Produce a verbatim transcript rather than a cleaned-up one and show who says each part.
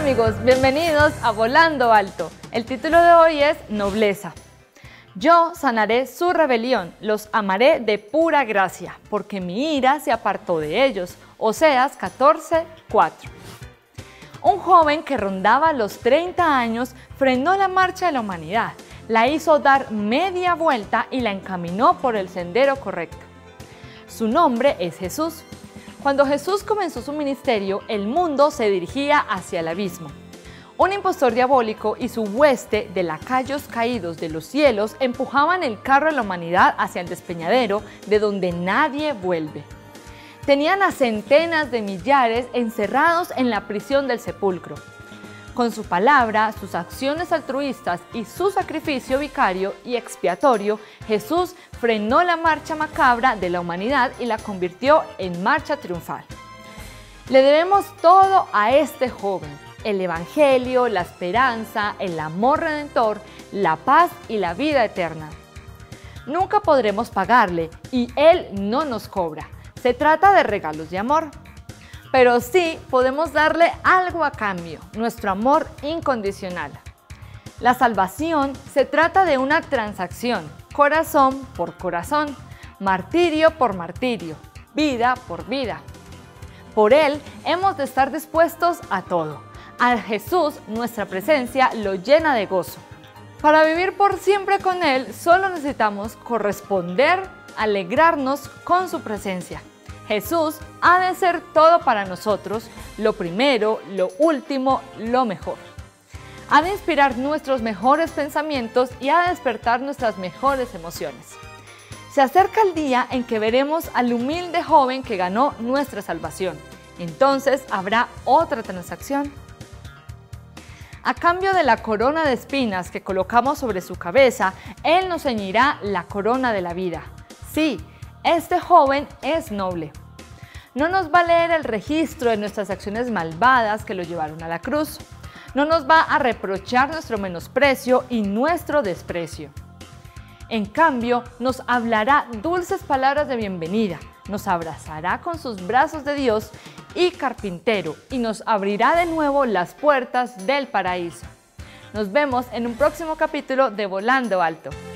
Speaker 1: amigos, bienvenidos a Volando Alto. El título de hoy es Nobleza. Yo sanaré su rebelión, los amaré de pura gracia, porque mi ira se apartó de ellos. Oseas catorce, cuatro. Un joven que rondaba los treinta años frenó la marcha de la humanidad, la hizo dar media vuelta y la encaminó por el sendero correcto. Su nombre es Jesús. Cuando Jesús comenzó su ministerio, el mundo se dirigía hacia el abismo. Un impostor diabólico y su hueste de lacayos caídos de los cielos empujaban el carro de la humanidad hacia el despeñadero de donde nadie vuelve. Tenían a centenas de millares encerrados en la prisión del sepulcro. Con su palabra, sus acciones altruistas y su sacrificio vicario y expiatorio, Jesús frenó la marcha macabra de la humanidad y la convirtió en marcha triunfal. Le debemos todo a este joven: el evangelio, la esperanza, el amor redentor, la paz y la vida eterna. Nunca podremos pagarle y Él no nos cobra. Se trata de regalos de amor. Pero sí podemos darle algo a cambio: nuestro amor incondicional. La salvación se trata de una transacción, corazón por corazón, martirio por martirio, vida por vida. Por Él hemos de estar dispuestos a todo. A Jesús nuestra presencia lo llena de gozo. Para vivir por siempre con Él solo necesitamos corresponder, alegrarnos con su presencia. Jesús ha de ser todo para nosotros, lo primero, lo último, lo mejor. Ha de inspirar nuestros mejores pensamientos y ha de despertar nuestras mejores emociones. Se acerca el día en que veremos al humilde joven que ganó nuestra salvación. Entonces habrá otra transacción. A cambio de la corona de espinas que colocamos sobre su cabeza, Él nos ceñirá la corona de la vida. Sí, este joven es noble. No nos va a leer el registro de nuestras acciones malvadas que lo llevaron a la cruz. No nos va a reprochar nuestro menosprecio y nuestro desprecio. En cambio, nos hablará dulces palabras de bienvenida, nos abrazará con sus brazos de Dios y carpintero y nos abrirá de nuevo las puertas del paraíso. Nos vemos en un próximo capítulo de Volando Alto.